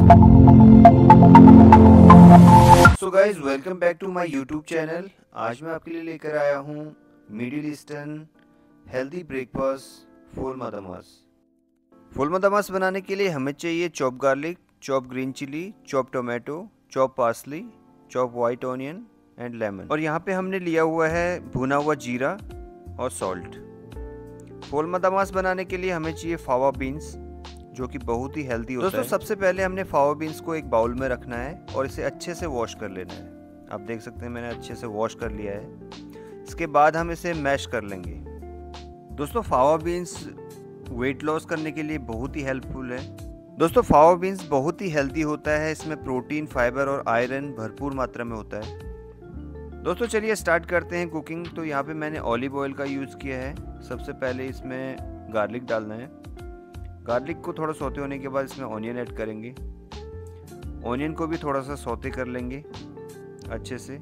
So guys welcome back to my YouTube channel. आज मैं आपके लिए लेकर आया हूँ Middle Eastern healthy breakfast ful medames. Ful medames बनाने के लिए हमें चाहिए chop garlic, chop green chilli, chop tomato, chop parsley, chop white onion and lemon. और यहाँ पे हमने लिया हुआ है भुना हुआ जीरा और सॉल्ट। फुल मदामास बनाने के लिए हमें चाहिए फावा बीन्स, जो कि बहुत ही हेल्दी होता है। दोस्तों सबसे पहले हमने फावा बीन्स को एक बाउल में रखना है और इसे अच्छे से वॉश कर लेना है। आप देख सकते हैं मैंने अच्छे से वॉश कर लिया है। इसके बाद हम इसे मैश कर लेंगे। दोस्तों फावा बीन्स वेट लॉस करने के लिए बहुत ही हेल्पफुल है। दोस्तों फावा बीन्स बहुत ही हेल्दी होता है, इसमें प्रोटीन, फाइबर और आयरन भरपूर मात्रा में होता है। दोस्तों चलिए स्टार्ट करते हैं कुकिंग। तो यहाँ पे मैंने ऑलिव ऑयल का यूज़ किया है। सबसे पहले इसमें गार्लिक डालना है। गार्लिक को थोड़ा सौते होने के बाद इसमें ऑनियन ऐड करेंगे। ऑनियन को भी थोड़ा सा सौते कर लेंगे अच्छे से।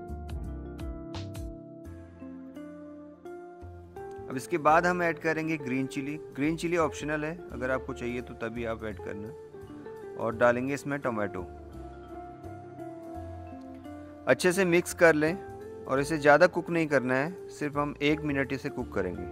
अब इसके बाद हम ऐड करेंगे green chilli. Green chilli optional है, अगर आपको चाहिए तो तभी आप ऐड करना। और डालेंगे इसमें टोमेटो। अच्छे से मिक्स कर लें और इसे ज़्यादा कुक नहीं करना है, सिर्फ हम 1 मिनट इसे कुक करेंगे।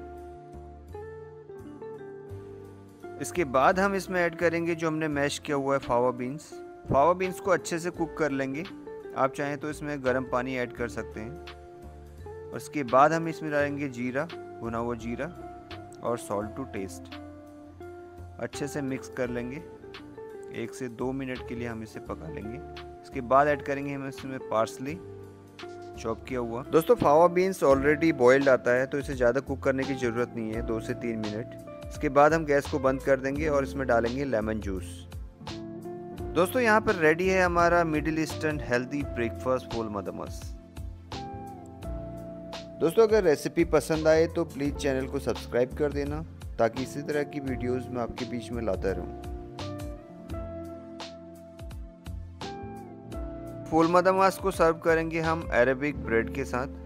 इसके बाद हम इसमें ऐड करेंगे जो हमने मैश किया हुआ है फावा बीन्स। फावा बीन्स को अच्छे से कुक कर लेंगे। आप चाहें तो इसमें गर्म पानी ऐड कर सकते हैं। और इसके बाद हम इसमें डालेंगे जीरा, भुना हुआ जीरा और सॉल्ट टू टेस्ट। अच्छे से मिक्स कर लेंगे। 1 से 2 मिनट के लिए हम इसे पका लेंगे। इसके बाद ऐड करेंगे हम इसमें पार्सली चॉप किया हुआ। दोस्तों फावा बीन्स ऑलरेडी बॉइल्ड आता है, तो इसे ज़्यादा कुक करने की ज़रूरत नहीं है, 2 से 3 मिनट। इसके बाद हम गैस को बंद कर देंगे और इसमें डालेंगे लेमन जूस। दोस्तों यहाँ पर रेडी है हमारा Middle Eastern healthy breakfast ful medames. दोस्तों अगर रेसिपी पसंद आए तो प्लीज़ चैनल को सब्सक्राइब कर देना, ताकि इसी तरह की वीडियोस मैं आपके बीच में लाता रहूं। फुल मदामास को सर्व करेंगे हम अरेबिक ब्रेड के साथ।